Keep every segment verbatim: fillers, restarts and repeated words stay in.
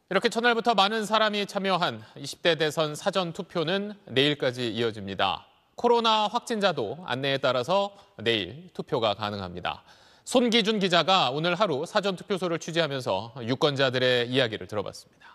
이렇게 첫날부터 많은 사람이 참여한 이십 대 대선 사전투표는 내일까지 이어집니다. 코로나 확진자도 안내에 따라서 내일 투표가 가능합니다. 손기준 기자가 오늘 하루 사전투표소를 취재하면서 유권자들의 이야기를 들어봤습니다.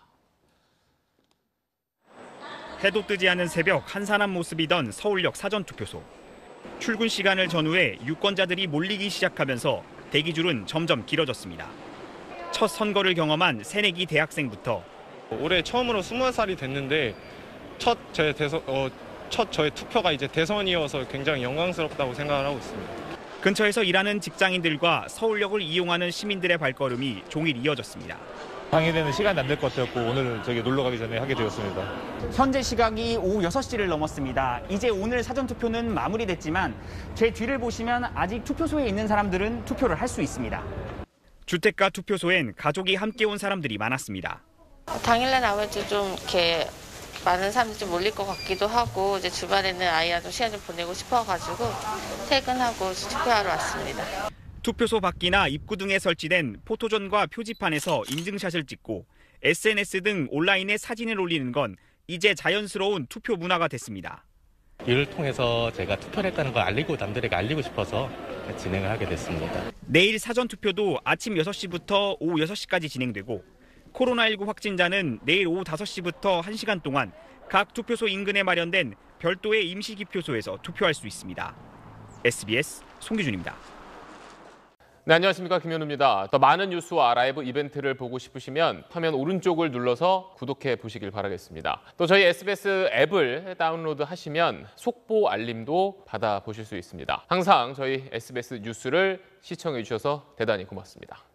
해도 뜨지 않은 새벽 한산한 모습이던 서울역 사전투표소. 출근 시간을 전후해 유권자들이 몰리기 시작하면서 대기줄은 점점 길어졌습니다. 첫 선거를 경험한 새내기 대학생부터 올해 처음으로 스무 살이 됐는데 첫 제 대선 어, 첫 저의 투표가 이제 대선이어서 굉장히 영광스럽다고 생각을 하고 있습니다. 근처에서 일하는 직장인들과 서울역을 이용하는 시민들의 발걸음이 종일 이어졌습니다. 방해되는 시간이 안 될 것 같았고 오늘 저기 놀러 가기 전에 하게 되었습니다. 현재 시각이 오후 여섯 시를 넘었습니다. 이제 오늘 사전투표는 마무리됐지만 제 뒤를 보시면 아직 투표소에 있는 사람들은 투표를 할 수 있습니다. 주택가 투표소엔 가족이 함께 온 사람들이 많았습니다. 당일날 아무래도 좀 이렇게 많은 사람들이 좀 몰릴 것 같기도 하고 이제 주말에는 아이랑 좀 시간 좀 보내고 싶어가지고 퇴근하고 투표하러 왔습니다. 투표소 밖이나 입구 등에 설치된 포토존과 표지판에서 인증샷을 찍고 에스엔에스 등 온라인에 사진을 올리는 건 이제 자연스러운 투표 문화가 됐습니다. 이를 통해서 제가 투표를 했다는 걸 알리고 남들에게 알리고 싶어서 진행을 하게 됐습니다. 내일 사전투표도 아침 여섯 시부터 오후 여섯 시까지 진행되고 코로나십구 확진자는 내일 오후 다섯 시부터 한 시간 동안 각 투표소 인근에 마련된 별도의 임시기표소에서 투표할 수 있습니다. 에스비에스 송기준입니다. 네, 안녕하십니까. 김현우입니다. 더 많은 뉴스와 라이브 이벤트를 보고 싶으시면 화면 오른쪽을 눌러서 구독해 보시길 바라겠습니다. 또 저희 에스비에스 앱을 다운로드 하시면 속보 알림도 받아보실 수 있습니다. 항상 저희 에스비에스 뉴스를 시청해 주셔서 대단히 고맙습니다.